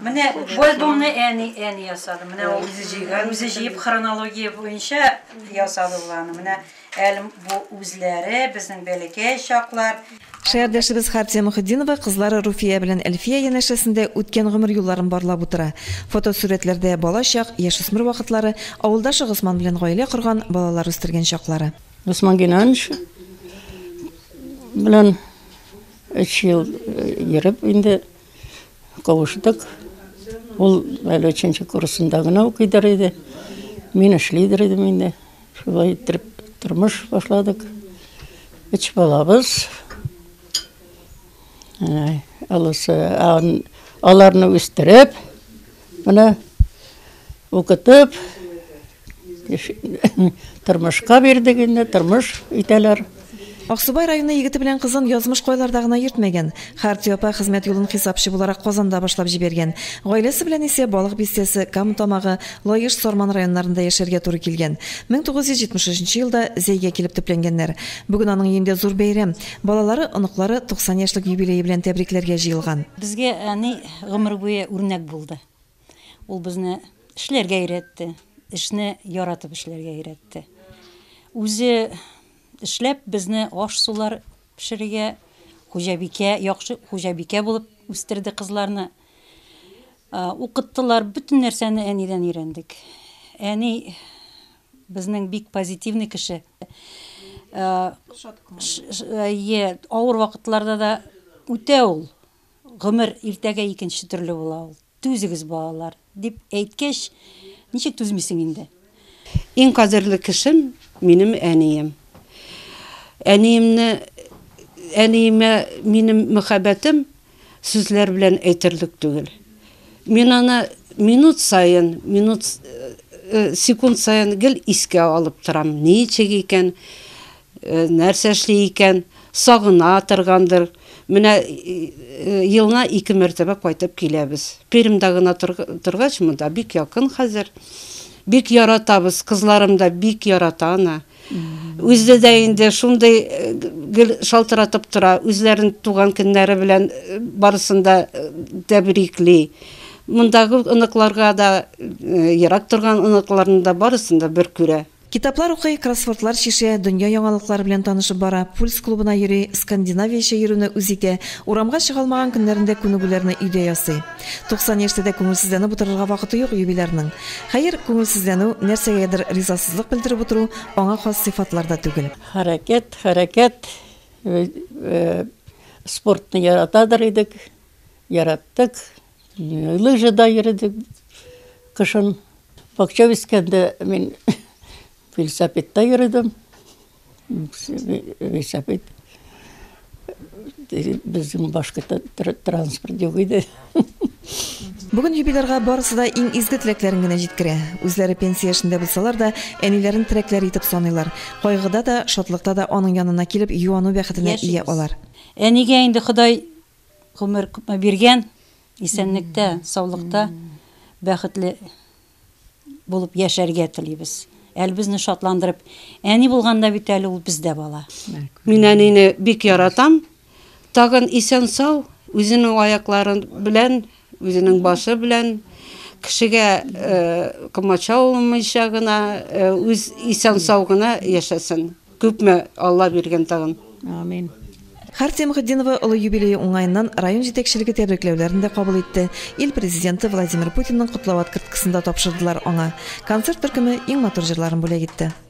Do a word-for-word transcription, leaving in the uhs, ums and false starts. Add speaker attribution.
Speaker 1: Менә бу альбомны әни әни ясады. Менә ул үзе җыйган, үзе җыеп хронология буенча ясады буланы. Менә әле бу үзләре безнең бәләкәй чаклар.
Speaker 2: Шәһәрдәшебез Хартия Мөхиддинова кызлары Руфия белән Әлфия янәшәсендә үткән гомер юлларын барлап утыра. Фотосурәтләрдә бала чак, яшүсмер вакытлары, авылдашы Госман белән гаилә корган, балалар үстергән чаклары.
Speaker 3: Госман Геннадьевич белән өч ел йөреп инде кавыштык. Ул әле өченче курсында гына укыйдыр иде. Мин эшлидер идем инде. Шулай итеп тормыш башладык. Үч балабыз. Алысы аларны үстереп, менә укытып, тормышка бирдек инде, тормыш итәләр.
Speaker 2: Аксубай районы егете белән кызын язмыш кайларда гына йөртмәгән. Хартия апа хезмәт юлын хисапчы буларак Казанда башлап җибәргән. Гаиләсе белән исә балык бистәсе, Кам тамагы, Лаеш, Сорман районнарында яшәргә туры килгән. мең тугыз йөз җитмеш өченче елда Зәйгә килеп төпләнгәннәр. Бүген аның өендә зур бәйрәм. Балалары, оныклары туксан яшьлек юбилее белән тәбрикләргә җыелган.
Speaker 1: Безгә әни гомер буе үрнәк булды. Ул безне эшләргә өйрәтте, эшне яратып эшләргә өйрәтте. Үзе эшләп безне аш сулар пешерергә, хуҗабикә, яхшы хуҗабикә булып үстерде кызларны. Укыттылар, бөтен нәрсәне әнидән өйрәндек. Әни безнең бик позитивный кеше. Е, авыр вакытларда да үтә ул. Гомер иртәгә икенче төрле була ул. Түзегез балалар дип әйткәч, ничек түзмисең инде?
Speaker 4: Иң кадерле кешем минем әнием. Әниемне, әниемә минем мөхәббәтем сүзләр белән әйтерлек түгел. Мин аны минут сайын, минут секунд сайын гел искә алып торам. Ничек икән, нәрсә эшли икән, сагына торгандыр. Менә елына ике мәртәбә кайтып киләбез. Пермдә гына торгач, монда бик якын хәзер. Бик яратабыз, кызларым да бик ярата аны. Үзле дә инде шундый шалтыратып тора, үзләрен туган көннәре белән барысында тәбрикли. Мондагы оныкларга да, ерак торган оныкларны да барысында бер күрә.
Speaker 2: Китаплар укый, кроссвордлар чишә, дөнья яңалыклары белән танышып бара, Пульс клубына йөри, Скандинавиячә йөрүне үзикә, урамга чыгалмаган көннәрендә күнегүләрне өйдә ясый. туксан яшьтә күңелсезләнеп утырырга вакыты юк юбилярның. Хәер, күңелсезләнү, нәрсәгәдер ризасызлык белдереп утыру аңа хас сыйфатларда түгел.
Speaker 3: Хәрәкәт, хәрәкәт, спортны яратадыр идек, яраттык, лыжада йөрдек, кышын бакча бискәндә мин велосипедта йөрдем. Велосипед. Безнең башка транспорт юк иде.
Speaker 2: Бүген юбилярга барысы да иң изге теләкләрен генә җиткерә. Үзләре пенсия яшендә булсалар да, әниләрен теләкләре итеп саныйлар. Кайгыда да, шатлыкта да аның янына килеп юану бәхетенә ия алар.
Speaker 1: Әнигә инде Ходай гомер күпме биргән, исәнлектә, саулыкта бәхетле булып яшәргә телибез. Әле безне шатландырып, әни булганда бит әле ул бездә бала.
Speaker 4: Мин әнине бик яратам. Тагын исән сау, үзенең аяклары белән, үзенең башы белән кешегә комача булмыйча гына, үз исән сау гына яшәсен. Күпме Алла биргән тагын.
Speaker 3: Амин.
Speaker 2: Хартия Мөхиддинова олы юбилее уңайыннан район җитәкчелеге тәбрикләүләрен дә кабул итте. Ил президенты Владимир Путинның котлау открыткасында тапшырдылар аңа. Концерт төркеме иң матур җырларын бүләк итте.